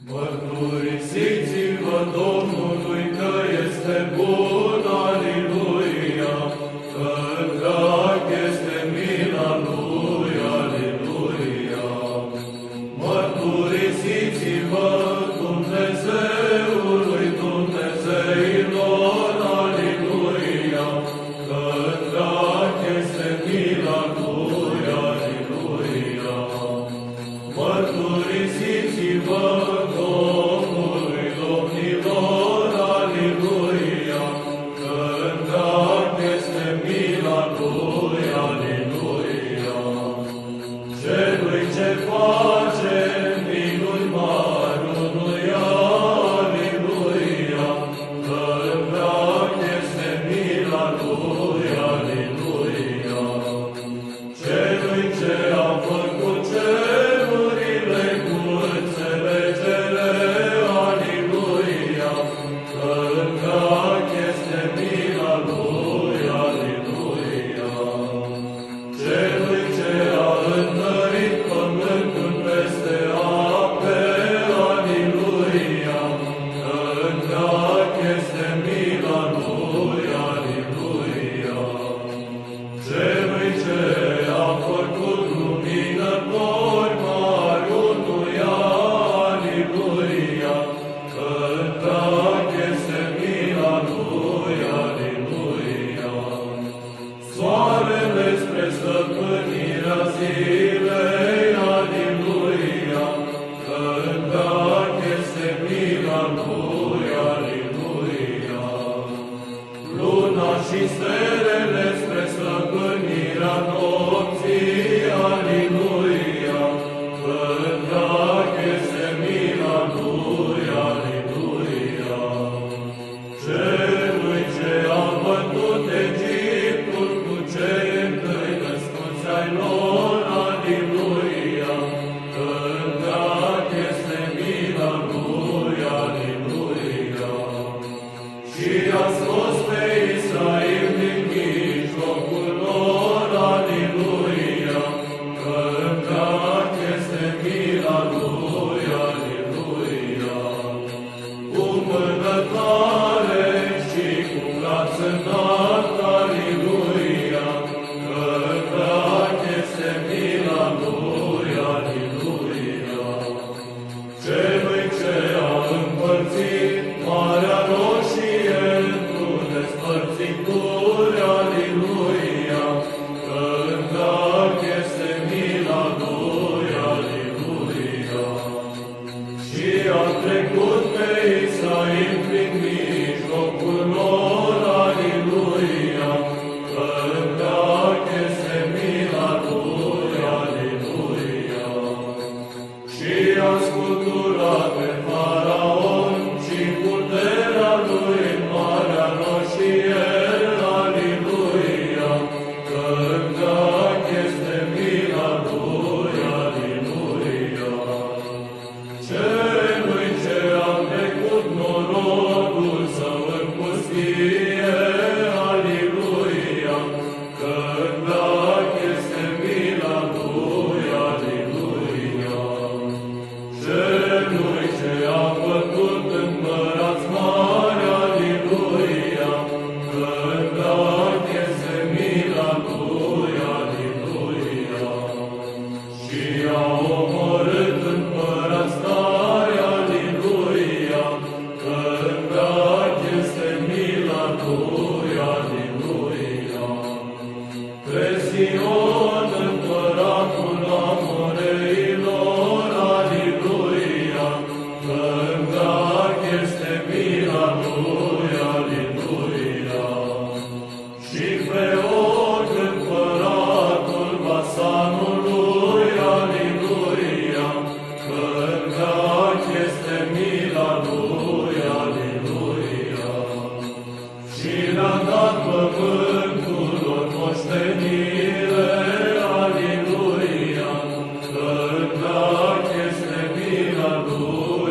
Mărturisiți-vă Domnului că este bun, aleluia, că drag este mila Lui, aleluia. Mărturisiți-vă Dumnezeului Dumnezeilor, aleluia, că drag este mila Lui, aleluia. Mărturisiți-vă Domnului domnilor, aleluia, că drag este mila Lui, aleluia. Celui ce face minuni mari unuia, aleluia, că drag este mila Lui, aleluia. Celui ce a făcut cerurile cu înțelegere, aleluia, că drag este mila Lui, aleluia. Celui ce a întărit pământul peste ape, aleluia, că drag este mila Lui, aleluia. Celui ce a făcut lumină pori mari unuia, aleluia, că drag este mila Lui, aleluia. Soarele spre stăpânirea zilei, aleluia, că drag este mila Lui, aleluia. Luna și stelele spre stăpânirea nopții, aleluia, că drag este mila Lui, aleluia. Celui ce a bătut Egiptul cu cei întâi născuți ai lor, aleluia, că drag este mila Lui, aleluia. Și a scos pe Israel din mijlocul lor, aleluia, că drag este mila Lui, aleluia. Cu mână tare și cu braț înalt, aleluia, că drag este mila Lui, aleluia. Celui ce a împărțit Marea Roșie într-o despărțituri, aleluia, că drag este mila Lui, aleluia. Și a trecut pe Israel prin mijlocul lor, aleluia, că drag este mila Lui, aleluia. Și a scuturat pe Faraon și puterea lui în Marea Roșie, aleluia, că drag este mila Lui, aleluia. Celui ce a trecut norodul său în pustie, aleluia, că drag este mila Lui, aleluia. Celui ce a bătut împărați mari, aleluia, că drag este mila Lui, aleluia. Și a omorât împărați tari, aleluia, că drag este mila Lui, aleluia. Pe Sion împăratul Amoreilor, aleluia, că drag este mila Lui, aleluia. Și pe Og împăratul Basanului, aleluia, că drag este mila Lui, aleluia. Și le-a dat pământul lor moștenire, aleluia, că drag este mila Lui,